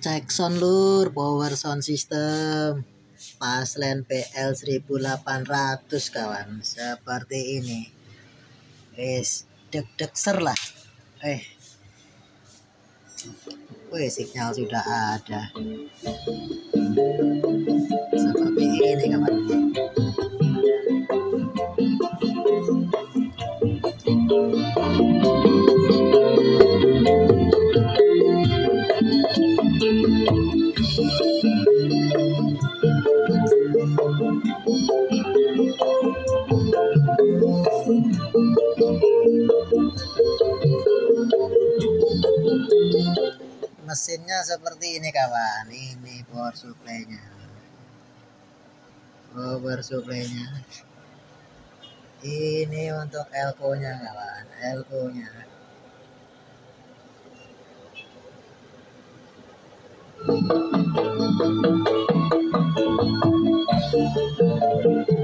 Cek sound lur, power sound system Paslen PL 1800 kawan, seperti ini. Deg-deg ser lah. Sinyal sudah ada. Seperti ini kawan. Mesinnya seperti ini kawan. Ini power supply-nya. Ini untuk elko-nya kawan, elko-nya.